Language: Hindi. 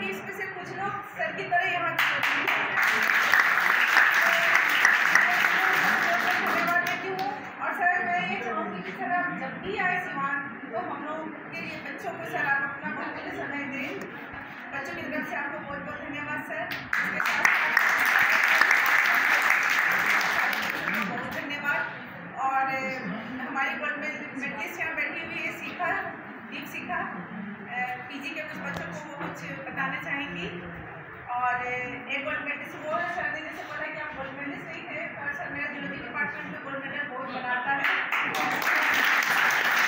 कि इसमें से कुछ लोग सर की तरह यहाँ धन्यवाद देती हूँ। और सर मैं ये चाहूँगी कि सर आप जब भी आए सिवान तो हम लोग के लिए बच्चों को सर आप अपना बहुत समय दें। बच्चों की तरफ से आपको बहुत बहुत धन्यवाद सर। बहुत धन्यवाद। और हमारी गोल्ड मेडलिस्ट यहाँ बैठी हुई है दीपशिखा पीजी के कुछ बच्चों को वो कुछ बताना चाहेंगी। और एक गोल्ड मेडलिस्ट वो सर ने जैसे बोला कि आप गोल्ड मेडलिस्ट नहीं है, और सर मेरा जूलॉजी डिपार्टमेंट में गोल्ड मेडल बहुत बनाता है।